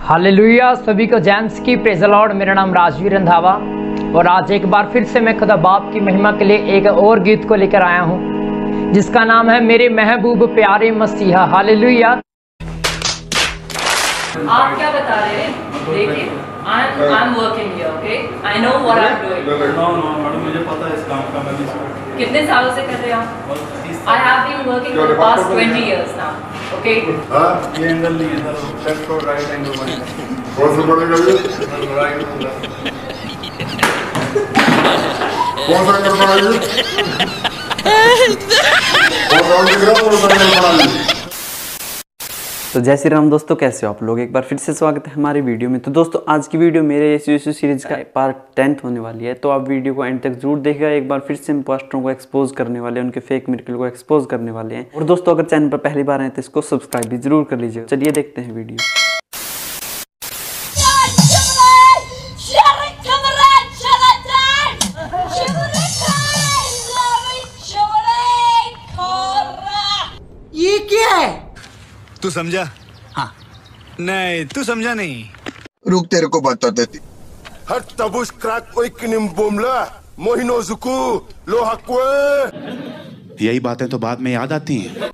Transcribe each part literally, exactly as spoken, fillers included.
Hallelujah. सभी को James की प्रेज द लॉर्ड। मेरा नाम राजवीर रंधावा और आज एक बार फिर से मैं खुदा बाप की महिमा के लिए एक और गीत को लेकर आया हूँ जिसका नाम है मेरे महबूब प्यारे मसीहा। हालेलुया। आप क्या बता रहे हैं? देखिए, I'm I'm working here, okay? I know what I'm doing. No, no, madam मुझे पता है इस काम का। मैं भी कितने सालों से कर रहे हैं आप? I have been working for the past twenty years now, okay? हाँ, ये एंगल नहीं है सर, लेफ्ट और राइट एंगल बनेगा। कौन सा बनेगा ये? राइट होगा। कौन सा एंगल बनेगा? कौन सा एंगल बनेगा? तो जय श्री राम दोस्तों, कैसे हो आप लोग। एक बार फिर से स्वागत है हमारी वीडियो में। तो दोस्तों आज की वीडियो मेरे यीशु यीशु सीरीज का पार्ट टेंथ होने वाली है, तो आप वीडियो को एंड तक जरूर देखिएगा। एक बार फिर से हम पास्टरों को एक्सपोज करने वाले हैं, उनके फेक मिरेकल को एक्सपोज करने वाले हैं। और दोस्तों अगर चैनल पर पहली बार आए तो इसको सब्सक्राइब भी जरूर कर लीजिए। चलिए देखते हैं वीडियो। ये क्या है? तू समझा? हाँ। नहीं तू समझा नहीं। रुक तेरे को बता देती। हट तबुश क्रैक ओए किनिम बोमला मोहिनो जुकू लो हकवे। यही बातें तो बाद में याद आती हैं।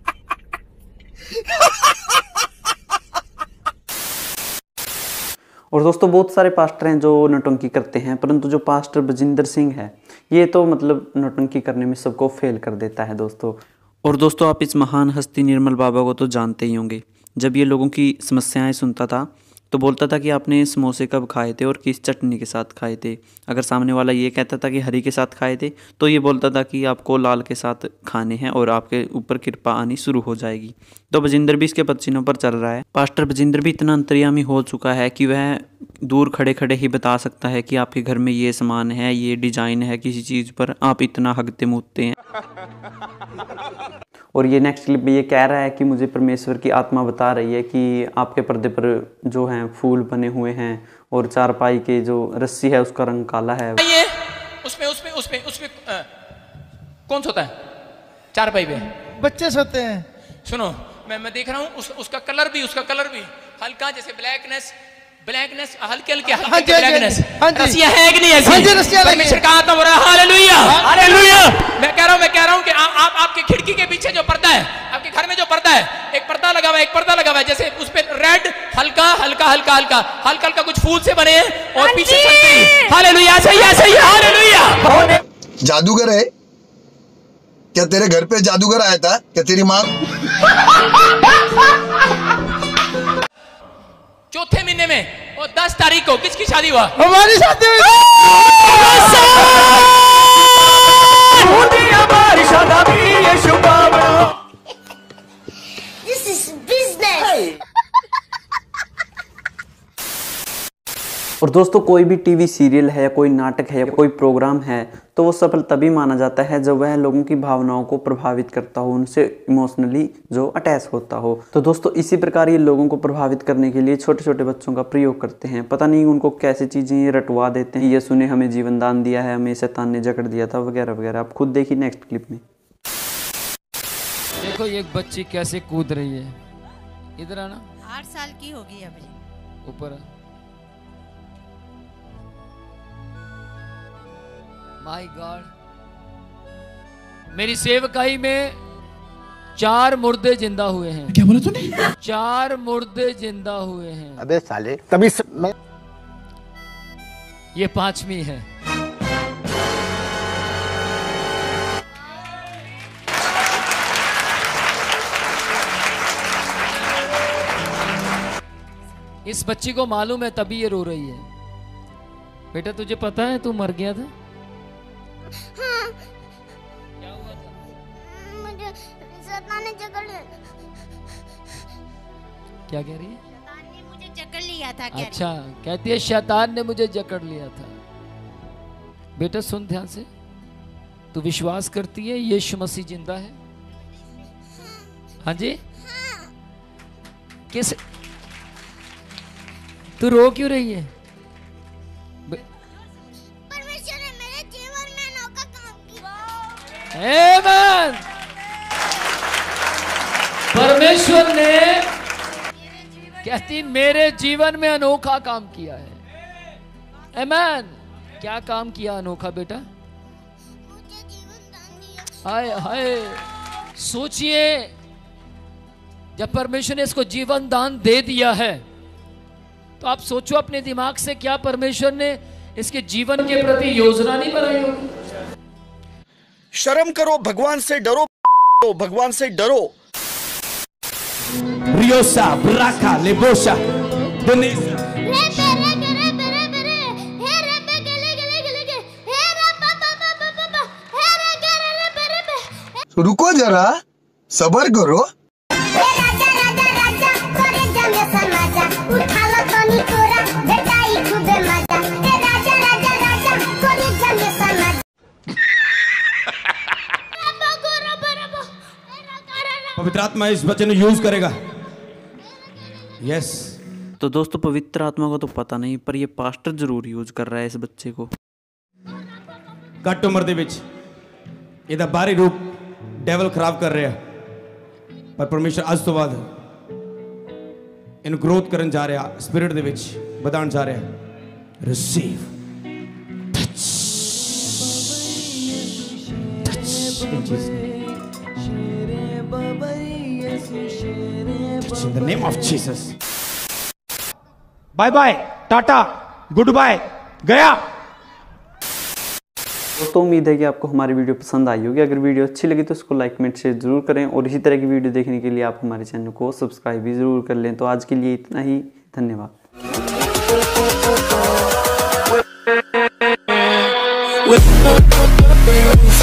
और दोस्तों बहुत सारे पास्टर हैं जो नौटंकी करते हैं, परंतु जो पास्टर बजिंदर सिंह है ये तो मतलब नौटंकी करने में सबको फेल कर देता है दोस्तों। और दोस्तों आप इस महान हस्ती निर्मल बाबा को तो जानते ही होंगे। जब ये लोगों की समस्याएं सुनता था तो बोलता था कि आपने समोसे कब खाए थे और किस चटनी के साथ खाए थे। अगर सामने वाला ये कहता था कि हरी के साथ खाए थे तो ये बोलता था कि आपको लाल के साथ खाने हैं और आपके ऊपर कृपा आनी शुरू हो जाएगी। तो बजिंदर भी इसके पसीनों पर चल रहा है। पास्टर बजिंदर भी इतना अंतर्यामी हो चुका है कि वह दूर खड़े खड़े ही बता सकता है कि आपके घर में ये सामान है, ये डिजाइन है, किसी चीज़ पर आप इतना हगते मुतते हैं। और ये नेक्स्ट क्लिप में ये कह रहा है कि मुझे परमेश्वर की आत्मा बता रही है कि आपके पर्दे पर जो हैं फूल बने हुए हैं और चारपाई के जो रस्सी है उसका रंग काला है। ये उसमें उसमें उसमें उसमें आ, कौन सोता है चारपाई पे? बच्चे सोते हैं। सुनो, मैं मैं देख रहा हूँ उस, उसका कलर भी उसका कलर भी हल्का, जैसे ब्लैकनेस ब्लैकनेस हल्के हल्के हल्के ब्लैकनेस। रस्सियां है कि नहीं ऐसी? हाँ जी, रस्सियां लगी हैं। परमेश्वर का आत्मा बोल रहा है हालेलुया हालेलुया। मैं कह रहा हूँ मैं कह रहा हूँ कि आप आप आपकी खिड़की के पीछे जो पर्दा है, आपके घर में जो पर्दा है, एक पर्दा लगा हुआ है, एक पर्दा लगा हुआ है, जैसे उस पे रेड हल्का हल्का हल्का हल्का हल्का हल्का कुछ फूल से बने हैं और पीछे संतरी। हालेलुया, सही है सही है हालेलुया। जादूगर है क्या? तेरे घर पे जादूगर आया था क्या? तेरी माँ चौथे महीने में और दस तारीख को किसकी शादी हुआ? हमारी शादी हुई। This is business. और दोस्तों कोई भी टीवी सीरियल है या कोई नाटक है या कोई प्रोग्राम है तो वो सफल तभी माना जाता है जब वह लोगों की भावनाओं को प्रभावित करता हो, उनसे इमोशनली जो अटैच होता हो। तो दोस्तों इसी प्रकार ये लोगों को प्रभावित करने के लिए छोटे छोटे बच्चों का प्रयोग करते हैं। पता नहीं उनको कैसे चीज़ें ये रटवा देते हैं। यीशु ने हमें जीवन दान दिया है, हमें शैतान ने जकड़ दिया था, वगैरह वगैरह। आप खुद देखिए नेक्स्ट क्लिप में। देखो ये एक बच्ची कैसे कूद रही है। इधर आना। आठ साल की होगी अभी। ऊपर माय गॉड, मेरी सेवकाई में चार मुर्दे जिंदा हुए हैं। क्या बोला तूने? चार मुर्दे जिंदा हुए हैं। अबे साले तभी से मैं ये पांचवी है। इस बच्ची को मालूम है तभी ये रो रही है। बेटा तुझे पता है तू मर गया था? हाँ। क्या हुआ था? मुझे शैतान ने जकड़ लिया। क्या कह रही है? शैतान ने मुझे जकड़ लिया था। कह अच्छा, कहती है शैतान ने मुझे जकड़ लिया था। बेटा सुन ध्यान से, तू विश्वास करती है यीशु मसीह जिंदा है? हाँ जी। हाँ। किस तू रो क्यों रही है? परमेश्वर ने मेरे जीवन में अनोखा काम किया। आमीन। परमेश्वर ने कहती मेरे जीवन में अनोखा काम किया है। आमीन। क्या काम किया अनोखा बेटा? हाय हाय, सोचिए जब परमेश्वर ने इसको जीवन दान दे दिया है तो आप सोचो अपने दिमाग से क्या परमेश्वर ने इसके जीवन के प्रति योजना नहीं बनाई होगी। शर्म करो, भगवान से डरो, भगवान से डरो। रियोसा ब्राका लेबोशा दुनिया रुको जरा, सबर करो। पवित्र आत्मा इस बच्चे ने यूज करेगा। यस। तो दोस्तों पवित्र आत्मा को तो पता नहीं, पर ये पास्टर जरूर यूज कर रहा है इस बच्चे को। घट उम्र ਦੇ ਵਿੱਚ ਇਹਦਾ ਬਾਹਰੀ ਰੂਪ ਡੈਵਲ ਖਰਾਬ ਕਰ ਰਿਹਾ, ਪਰ ਪਰਮੇਸ਼ਰ ਅੱਜ ਤੋਂ ਬਾਅਦ ਇਹਨੂੰ ਗਰੋਥ ਕਰਨ ਜਾ ਰਿਹਾ, ਸਪਿਰਿਟ ਦੇ ਵਿੱਚ ਵਧਾਉਣ ਜਾ ਰਿਹਾ। Receive touch touch in Jesus in the name of Jesus. Bye bye, tata, good bye, गया। दोस्तों उम्मीद है कि आपको हमारी वीडियो पसंद आई होगी। अगर वीडियो अच्छी लगी तो उसको लाइक कमेंट शेयर जरूर करें और इसी तरह की वीडियो देखने के लिए आप हमारे चैनल को सब्सक्राइब भी जरूर कर लें। तो आज के लिए इतना ही, धन्यवाद।